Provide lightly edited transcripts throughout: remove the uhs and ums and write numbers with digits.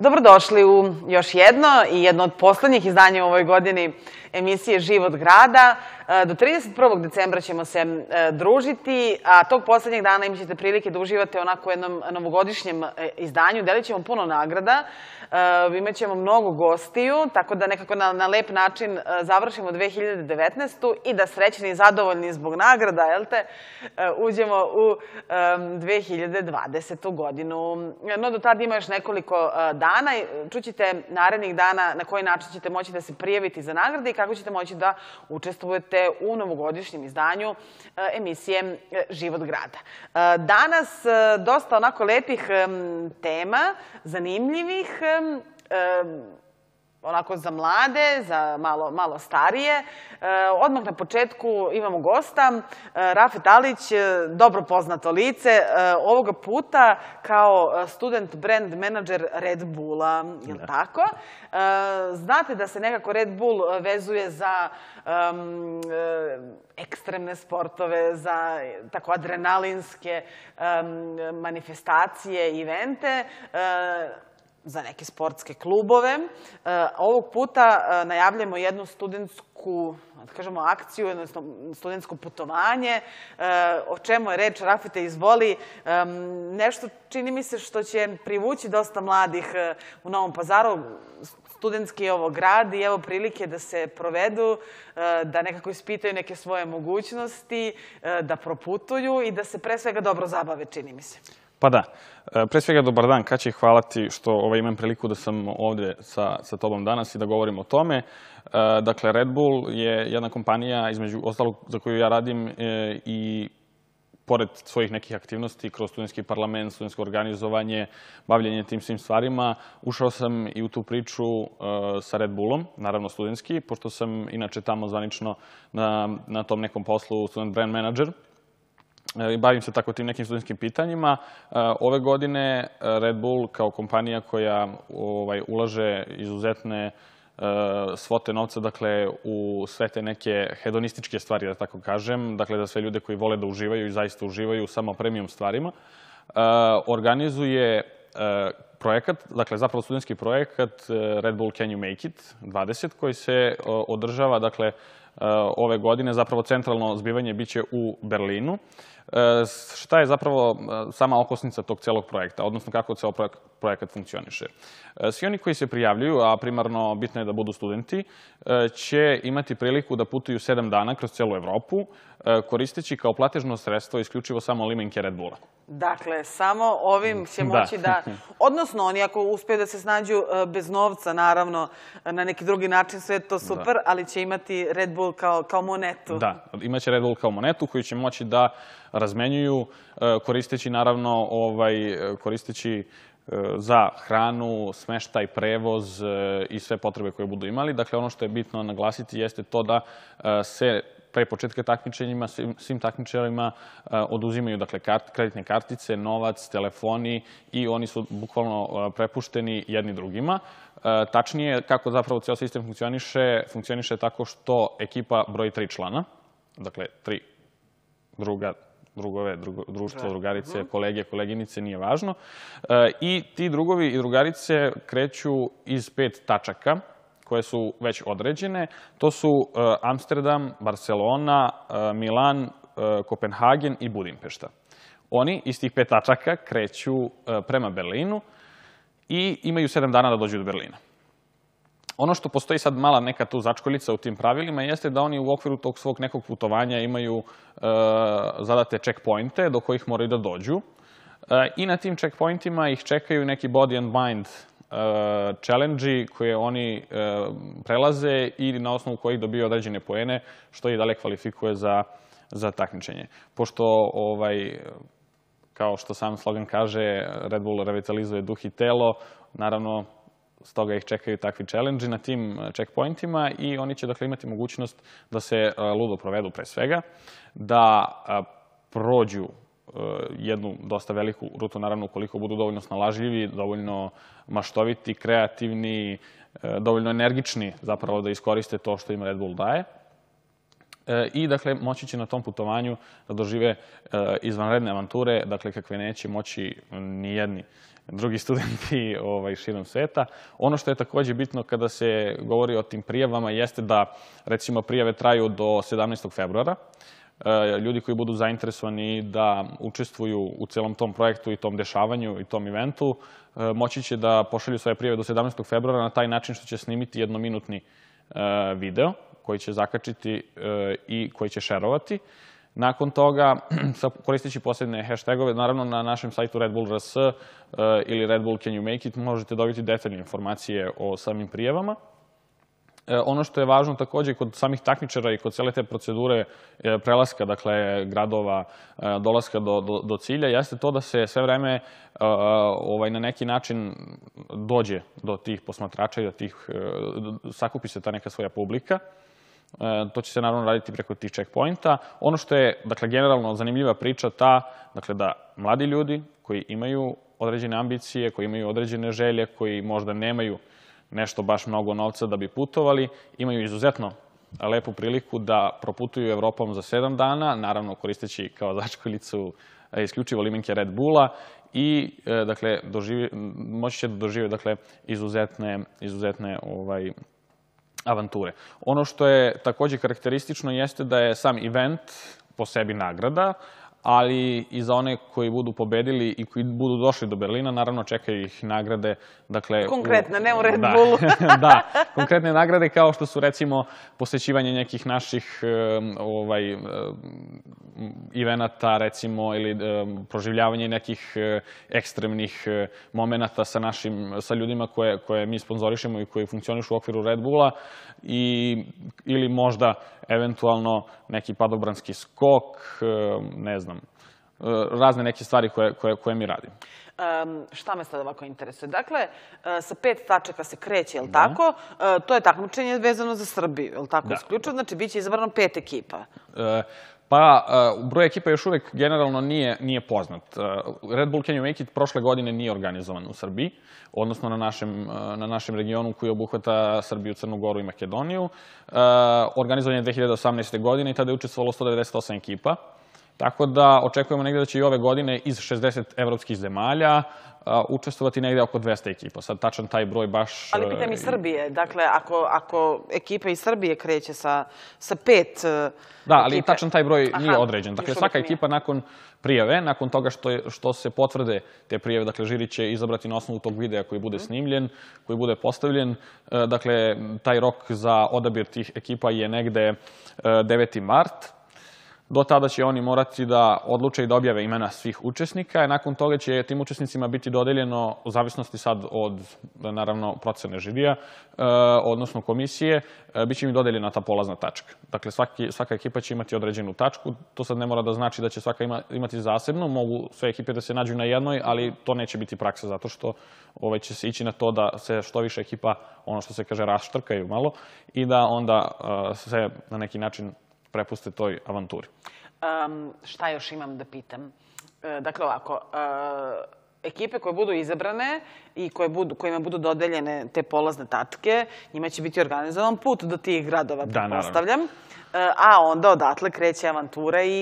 Dobrodošli u još jedno od poslednjih izdanja u ovoj godini emisije Život grada. Do 31. decembra ćemo se družiti, a tog poslednjeg dana imat ćete prilike da uživate onako u jednom novogodišnjem izdanju. Delit ćemo puno nagrada, imat ćemo mnogo gostiju, tako da nekako na lep način završimo 2019. i da srećni i zadovoljni zbog nagrada, jel te, uđemo u 2020. godinu. No, do tada ima još nekoliko dana. Čućete narednih dana na koji način ćete moći da se prijaviti za nagrade i kako ćete moći da učestvujete u novogodišnjem izdanju emisije Život grada. Danas dosta onako lepih tema, zanimljivih, onako za mlade, za malo starije. Odmah na početku imamo gosta, Rafet Alić, dobro poznato lice, ovoga puta kao student brand menadžer Red Bulla, je li tako? Znate da se nekako Red Bull vezuje za ekstremne sportove, za tako adrenalinske manifestacije, evente, za neke sportske klubove. Ovog puta najavljamo jednu studentsku, da kažemo, akciju, jedno studentsko putovanje. O čemu je reč? Rafete, izvoli. Nešto, čini mi se, što će privući dosta mladih u Novom Pazaru, studentski je ovo grad i evo prilike da se provedu, da nekako ispitaju neke svoje mogućnosti, da proputuju i da se pre svega dobro zabave, čini mi se. Pa da. Pre svega, dobar dan. Kaći, hvala ti što imam priliku da sam ovde sa tobom danas i da govorim o tome. Dakle, Red Bull je jedna kompanija, između ostalog, za koju ja radim i pored svojih nekih aktivnosti kroz studentski parlament, studentsko organizovanje, bavljenje tim svim stvarima, ušao sam i u tu priču sa Red Bullom, naravno studentski, pošto sam inače tamo zvanično na tom nekom poslu student brand manager. Bavim se tako tim nekim studentskim pitanjima. Ove godine Red Bull kao kompanija koja ulaže izuzetne svote novca, dakle, u sve te neke hedonističke stvari, da tako kažem, dakle, za sve ljude koji vole da uživaju i zaista uživaju samo premium stvarima, organizuje projekat, dakle, zapravo studentski projekat Red Bull Can You Make It 20, koji se održava, dakle, ove godine. Zapravo centralno zbivanje biće u Berlinu. Šta je zapravo sama okosnica tog celog projekta, odnosno kako ceo projekat funkcioniše? Svi oni koji se prijavljuju, a primarno bitno je da budu studenti, će imati priliku da putuju 7 dana kroz celu Evropu, koristeći kao platežno sredstvo isključivo samo limenke Red Bulla. Dakle, samo ovim će moći da... Odnosno, oni ako uspeju da se snađu bez novca, naravno, na neki drugi način, sve je to super, ali će imati Red Bull kao monetu. Da, imaće Red Bull kao monetu koju će moći da razmenjuju, koristeći, naravno, koristeći za hranu, smeštaj, prevoz i sve potrebe koje budu imali. Dakle, ono što je bitno naglasiti jeste to da se pre početka takmičenjima, svim takmičarima oduzimaju, dakle, kreditne kartice, novac, telefoni i oni su bukvalno prepušteni jedni drugima. Tačnije, kako zapravo ceo sistem funkcioniše tako što ekipa broji 3 člana, dakle, 3 drugove, društvo, drugarice, kolege, koleginice, nije važno. I ti drugovi i drugarice kreću iz 5 tačaka koje su već određene. To su Amsterdam, Barcelona, Milan, Kopenhagen i Budimpešta. Oni iz tih 5 tačaka kreću prema Berlinu i imaju 7 dana da dođu do Berlina. Ono što postoji sad mala neka tu začkoljica u tim pravilima jeste da oni u okviru tog svog nekog putovanja imaju zadate checkpointe do kojih moraju da dođu i na tim checkpointima ih čekaju neki body and mind challenge-i koje oni prelaze i na osnovu kojih dobiju određene poene, što ih dalje kvalifikuje za takmičenje. Pošto, kao što sam slogan kaže, Red Bull revitalizuje duh i telo, naravno, stoga ih čekaju takvi challenge-i na tim checkpointima i oni će, dakle, imati mogućnost da se ludo provedu pre svega, da prođu jednu dosta veliku rutu, naravno, ukoliko budu dovoljno snalažljivi, dovoljno maštoviti, kreativni, dovoljno energični, zapravo, da iskoriste to što im Red Bull daje. i, dakle, moći će na tom putovanju da dožive izvanredne avanture, dakle, kakve neće moći nijedni drugi studenti širom sveta. Ono što je takođe bitno kada se govori o tim prijavama jeste da, recimo, prijave traju do 17. februara. Ljudi koji budu zainteresovani da učestvuju u celom tom projektu i tom dešavanju i tom eventu, moći će da pošalju svoje prijave do 17. februara na taj način što će snimiti jednominutni video koji će zakačiti i koji će šerovati. Nakon toga, koristeći posebne hashtagove, naravno na našem sajtu Red Bull RS ili Red Bull Can You Make It možete dobiti detaljne informacije o samim prijavama. Ono što je važno takođe kod samih takmičara i kod cele te procedure prelaska, dakle, gradova, dolaska do cilja, jeste to da se sve vreme na neki način dođe do tih posmatrača i da sakupi se ta neka svoja publika. To će se naravno raditi preko tih checkpointa. Ono što je, dakle, generalno zanimljiva priča dakle, da mladi ljudi koji imaju određene ambicije, koji imaju određene želje, koji možda nemaju nešto baš mnogo novca da bi putovali, imaju izuzetno lepu priliku da proputuju Evropom za 7 dana, naravno koristeći kao začkoljicu isključivo limenke Red Bulla i, dakle, moći će da dožive, dakle, izuzetne avanture. Ono što je takođe karakteristično jeste da je sam event po sebi nagrada, ali i za one koji budu pobedili i koji budu došli do Berlina, naravno čekaju ih nagrade. Konkretne, ne u Red Bullu. Da, konkretne nagrade kao što su, recimo, posećivanje nekih naših evenata, recimo, ili proživljavanje nekih ekstremnih momenata sa ljudima koje mi sponzorišemo i koji funkcionišu u okviru Red Bulla, ili možda eventualno neki padobranski skok, ne znam, razne neke stvari koje mi radimo. Šta me sad ovako interesuje? Dakle, sa 5 tačaka se kreće, je li tako? To je takmičenje vezano za Srbiju, je li tako? Isključivo, znači, bit će izabrano 5 ekipa. Pa, broj ekipa još uvek generalno nije poznat. Red Bull Can You Make It prošle godine nije organizovan u Srbiji, odnosno na našem regionu koji obuhvata Srbiju, Crnu Goru i Makedoniju. Organizovan je 2018. godine i tada je učestvovalo 198 ekipa. Tako da očekujemo negde da će i ove godine iz 60 evropskih zemalja učestvovati negde oko 200 ekipa. Sad tačan taj broj baš... Ali pitam i Srbije. Dakle, ako ekipa iz Srbije kreće sa 5 Da, ali tačan taj broj nije određen. Dakle, svaka ekipa nakon prijave, nakon toga što se potvrde te prijave, dakle, žiri će izabrati na osnovu tog videa koji bude snimljen, koji bude postavljen. Dakle, taj rok za odabir tih ekipa je negde 9. mart. Do tada će oni morati da odluče i da objave imena svih učesnika. Nakon toga će tim učesnicima biti dodeljeno, u zavisnosti sad od, naravno, procene žirija, odnosno komisije, bit će im dodeljena ta polazna tačka. Dakle, svaka ekipa će imati određenu tačku. To sad ne mora da znači da će svaka imati zasebno. Mogu sve ekipe da se nađu na jednoj, ali to neće biti praksa, zato što će se ići na to da se što više ekipa, ono što se kaže, raštrkaju malo i da onda se na neki način prepuste toj avanturi. Šta još imam da pitam? Dakle, ovako, ekipe koje budu izabrane i kojima budu dodeljene te polazne tačke, njima će biti organizovan put do tih gradova, pretpostavljam. A onda odatle kreće avantura i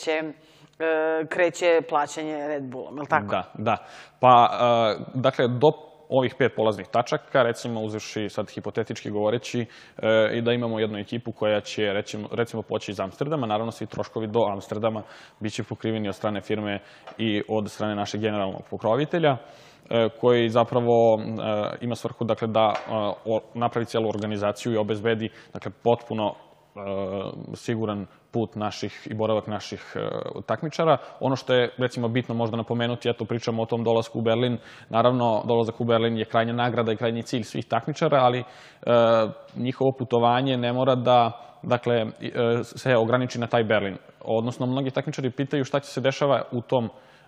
kreće plaćanje Red Bullom, je li tako? Da. Pa, dakle, do ovih 5 polaznih tačaka, recimo uzevši sad hipotetički govoreći i da imamo jednu ekipu koja će recimo poći iz Amsterdama, naravno svi troškovi do Amsterdama biće pokriveni od strane firme i od strane našeg generalnog pokrovitelja, koji zapravo ima svrhu, dakle, da napravi cijelu organizaciju i obezbedi, dakle, potpuno siguran put naših i boravak naših takmičara. Ono što je, recimo, bitno možda napomenuti, eto, pričamo o tom dolasku u Berlin. Naravno, dolazak u Berlin je krajnja nagrada i krajnji cilj svih takmičara, ali njihovo putovanje ne mora da, dakle, se ograniči na taj Berlin. Odnosno, mnogi takmičari pitaju šta će se dešava u tom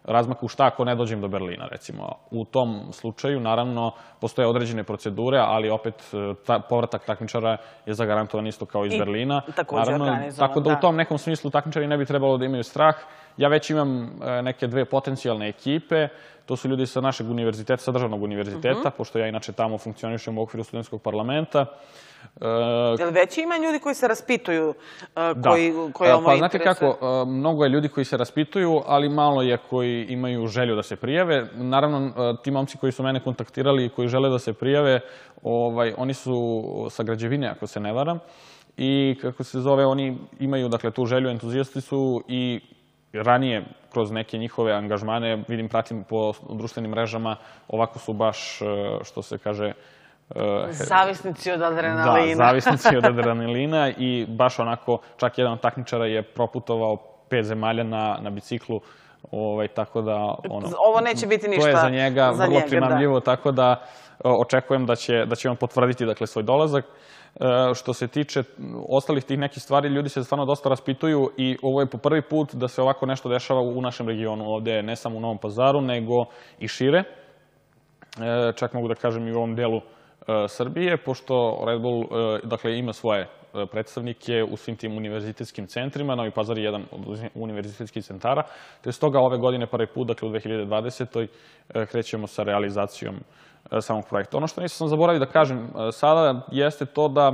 razmaku šta ako ne dođem do Berlina, recimo. U tom slučaju, naravno, postoje određene procedure, ali opet povratak takmičara je zagarantovan isto kao iz Berlina. Takođe organizovan, tako da u tom nekom smislu takmičari ne bi trebalo da imaju strah. Ja već imam neke dve potencijalne ekipe. To su ljudi sa našeg univerziteta, sa državnog univerziteta, pošto ja inače tamo funkcionišem u okviru studentskog parlamenta. Jel već ima ljudi koji se raspituju koji ovo interesuje? Pa znate kako, mnogo je ljudi koji se raspituju, ali malo je koji imaju želju da se prijave. Naravno, ti momci koji su mene kontaktirali i koji žele da se prijave, oni su sa građevine, ako se ne varam. I kako se zove, oni imaju tu želju, entuzijasti su i ranije kroz neke njihove angažmane, vidim, pratim po društvenim mrežama, ovako su baš, što se kaže... Zavisnici od adrenalina. Da, zavisnici od adrenalina i baš onako, čak jedan od takmičara je proputovao 5 zemalja na biciklu, tako da... Ovo neće biti ništa to je za njega vrlo primamljivo, tako da očekujem da će on potvrditi svoj dolazak. Što se tiče ostalih tih nekih stvari, ljudi se stvarno dosta raspituju i ovo je po prvi put da se ovako nešto dešava u našem regionu. Ovde ne samo u Novom Pazaru, nego i šire. Čak mogu da kažem i u ovom delu Srbije, pošto Red Bull ima svoje predstavnike u svim tim univerzitetskim centrima. Novi Pazar je jedan od univerzitetskih centara. Te stoga ove godine prvi put, u 2020. krećemo sa realizacijom samog projekta. Ono što nisam zaboravio da kažem sada jeste to da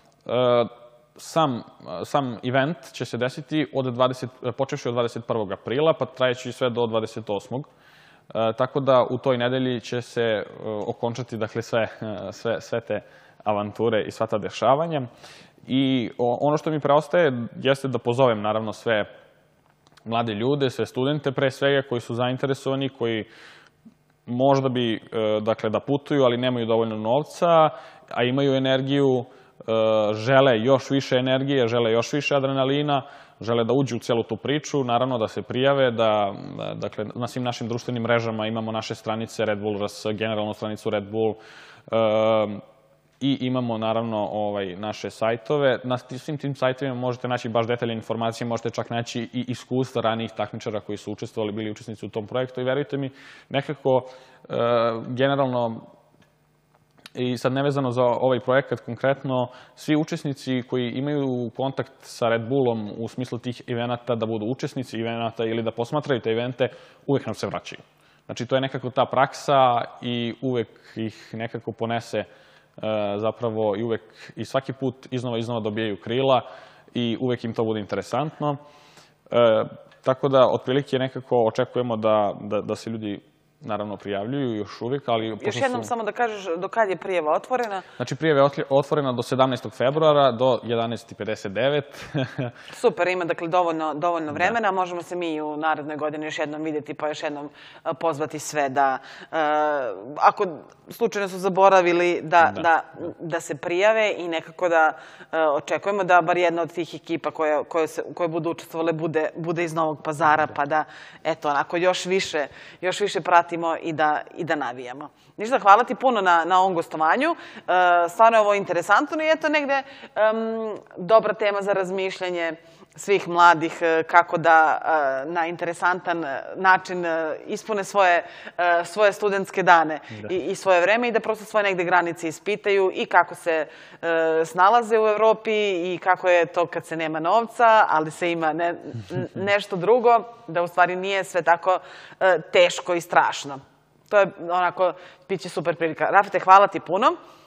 sam event će se desiti počevši od 21. aprila, pa trajeći sve do 28. Tako da u toj nedelji će se okončati sve te avanture i sva ta dešavanja. I ono što mi preostaje jeste da pozovem naravno sve mlade ljude, sve studente pre svega koji su zainteresovani, koji možda bi, da putuju, ali nemaju dovoljno novca, a imaju energiju, žele još više energije, žele još više adrenalina, žele da uđu u celu tu priču, naravno da se prijave, da na svim našim društvenim mrežama imamo naše stranice Red Bull RS, generalnu stranicu Red Bull, i imamo naravno naše sajtove. Na svim tim sajtovima možete naći baš detaljne informacije, možete čak naći i iskustva ranijih takmičara koji su učestvovali, bili učesnici u tom projektu i verujte mi, nekako generalno i sad nevezano za ovaj projekat konkretno, svi učesnici koji imaju kontakt sa Red Bullom u smislu tih evenata, da budu učesnici evenata ili da posmatraju te evente, uvek nam se vraćaju. Znači, to je nekako ta praksa i uvek ih nekako ponese zapravo i uvek i svaki put iznova dobijaju krila i uvek im to bude interesantno. Tako da, otprilike nekako očekujemo da se ljudi naravno prijavljuju još uvijek, ali... Još jednom samo da kažeš do kad je prijava otvorena? Znači, prijava je otvorena do 17. februara, do 11:59. Super, ima dakle dovoljno vremena. Možemo se mi u narednoj godini još jednom vidjeti, pa još jednom pozvati sve da, ako slučajno su zaboravili, da se prijave i nekako da očekujemo da bar jedna od tih ekipa koje budu učestvovale bude iz Novog Pazara, pa da, eto, onako još više pratimo i da navijamo. Ništa, hvala ti puno na ovom gostovanju. Stvarno je ovo interesantno i eto negde dobra tema za razmišljanje svih mladih kako da na interesantan način ispune svoje studentske dane i svoje vreme i da prosto svoje negde granice ispitaju i kako se snalaze u Evropi i kako je to kad se nema novca, ali se ima nešto drugo, da u stvari nije sve tako teško i strašno. To je onako, bit će super prilika. Rafete, hvala ti puno.